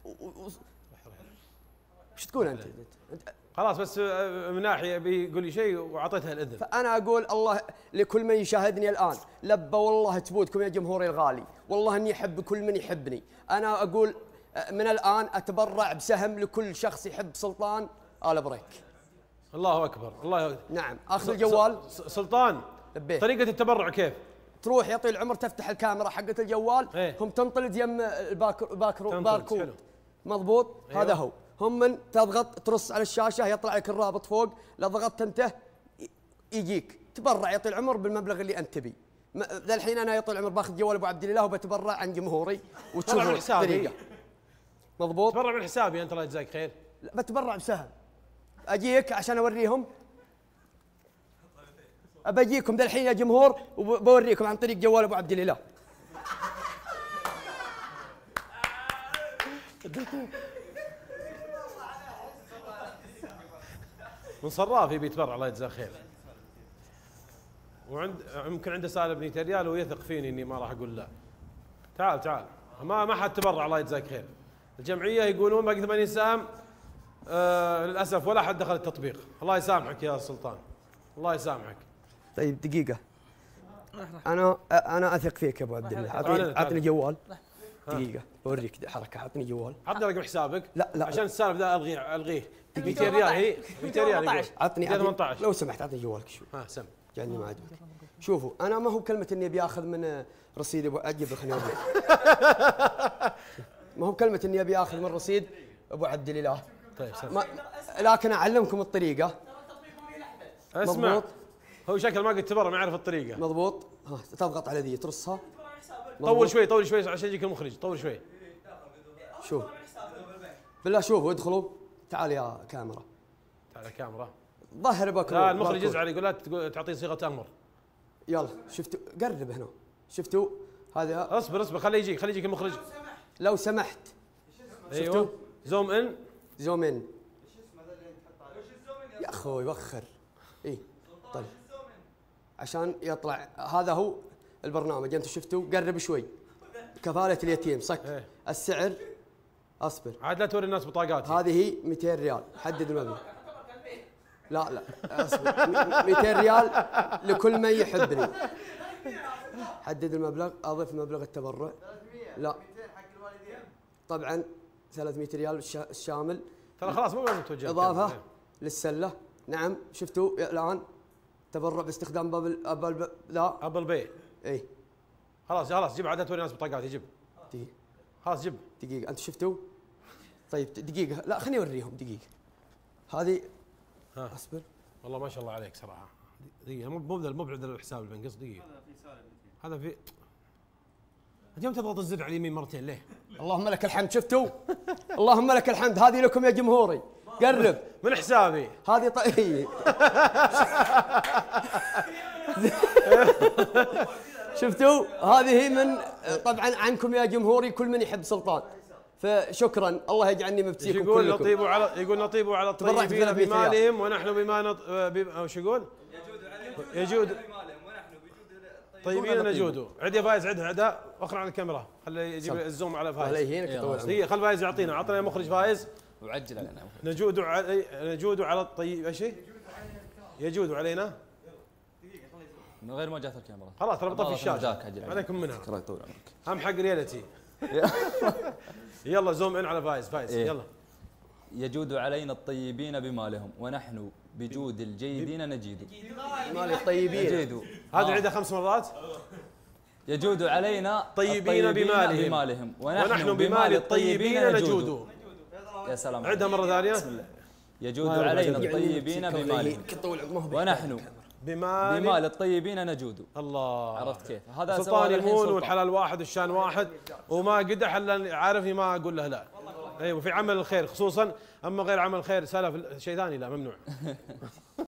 وش تقول انت؟ خلاص بس من ناحيه بيقول لي شيء واعطيتها الاذن. فانا اقول الله لكل من يشاهدني الان، لبى والله تبودكم يا جمهوري الغالي، والله اني احب كل من يحبني. انا اقول من الان اتبرع بسهم لكل شخص يحب سلطان آل بريك. الله اكبر، الله أكبر. نعم، اخذ الجوال. سلطان، لبيه. طريقه التبرع كيف؟ تروح يا طويل العمر تفتح الكاميرا حقت الجوال، ايه؟ هم تنطلق يم الباركود. مضبوط. أيوة. هذا هو. هم من تضغط ترص على الشاشه يطلع لك الرابط فوق، لا ضغطت انت يجيك تبرع يا طويل العمر بالمبلغ اللي انت تبي. ذا الحين انا يا طويل العمر باخذ جوال ابو عبد الله وبتبرع عن جمهوري وتشوفون الطريقه. مضبوط. تبرع من حسابي انت، الله يجزاك خير. لا بتبرع بسهم. اجيك عشان اوريهم، ابجيكم ذا الحين يا جمهور وبوريكم عن طريق جوال ابو عبد الله. من صراف يبي يتبرع الله يجزاه خير، وعند يمكن عنده سالب 200 ريال ويثق فيني اني ما راح اقول لا. تعال ما حد تبرع الله يجزاك خير. الجمعيه يقولون باقي 80 سهم، للاسف ولا حد دخل التطبيق. الله يسامحك يا سلطان، الله يسامحك. طيب دقيقه، انا اثق فيك يا ابو عبد الله. اعطني جوال. دقيقه بوريك حركه. اعطني جوال. عطني رقم حسابك. لا عشان السالب ذا الغيه. 200 ريال هي 200 ريال. عطني 18 لو سمحت اعطني جوالك شوي. سم جعلني ما عجبك. شوفوا انا ما هو كلمه اني ابي اخذ من رصيد ابو عجب. خليني اوريك. ما هو كلمه اني ابي اخذ من رصيد ابو عبد الاله. طيب سم. لكن اعلمكم الطريقه. اسمع، مضبوط. هو شكل ما قد تبرع ما يعرف الطريقه. مضبوط. ها تضغط على ذي ترصها. طول شوي عشان يجيك المخرج. طول شوي. شوف بالله شوفوا ادخلوا. تعال يا كاميرا. تعال كاميرا. ظهر بكره. لا المخرج يزعل يقول لا تعطيه صيغه امر. يلا شفتوا قرب هنا. شفتوا هذا. اصبر خليه يجيك المخرج. لو سمحت. ايوه شفتوا؟ زوم ان. يا اخوي وخر. اي طيب عشان يطلع. هذا هو البرنامج. انتم شفتوا؟ قرب شوي. كفاله اليتيم صك. إيه؟ السعر اصبر عاد لا توري الناس بطاقاتي. هذه 200 ريال. حدد المبلغ. لا اصبر. 200 ريال لكل من يحبني. حدد المبلغ. اضف مبلغ التبرع. لا طبعا 300 ريال الشامل. ترى خلاص مو لازم توجه. اضافه للسله. نعم شفتوا الان تبرع باستخدام ابل باي. اي خلاص جيب. عاد لا توري الناس بطاقاتي. جيب. دقيقه. خلاص جيب. دقيقه انتم شفتوا؟ طيب دقيقه. لا خليني اوريهم. دقيقه. هذه اصبر. والله ما شاء الله عليك صراحه. دقيقه مو بذا الحساب اللي بنقص. دقيقه هذا في اليوم تضغط الزر على اليمين مرتين ليه؟ اللهم لك الحمد. شفتوا؟ اللهم لك الحمد. هذه لكم يا جمهوري. قرب من حسابي هذه. شفتوا؟ هذه من طبعا عنكم يا جمهوري كل من يحب سلطان. فشكرا. الله يجعلني مبتسيكم كلكم. يقول نطيب على الطيبين بمالهم ونحن بما وش يقول؟ يجود طيبين نجود. عد يا فايز. عدها واخر عن الكاميرا. خلي يجيب الزوم على فايز. دقيقة خل فايز يعطينا. عطنا يا مخرج فايز. وعجل علينا. نجود على الطيب. ايش يجود علينا من غير مواجهة الكاميرا. خلاص ترى بطفي الشاشة عليكم منها. هم حق ريالتي. يلا زوم ان على فايز. يلا. يجود علينا الطيبين بمالهم ونحن بجود الجيدين نجيد. مال الطيبين نجيد. هذا عيدها 5 مرات. يجود علينا الطيبين بمالهم ونحن بمال الطيبين نجود. يا سلام. عيدها مرة ثانية. بسم الله. يجود علينا الطيبين بمالهم ونحن بمال الطيبين نجود. الله. عرفت كيف؟ هذا سلطان يمون والحلال واحد والشان واحد وما قدح الا عارفني ما اقول له لا. ايوه في عمل الخير خصوصا، اما غير عمل الخير سلف شيء ثاني لا ممنوع.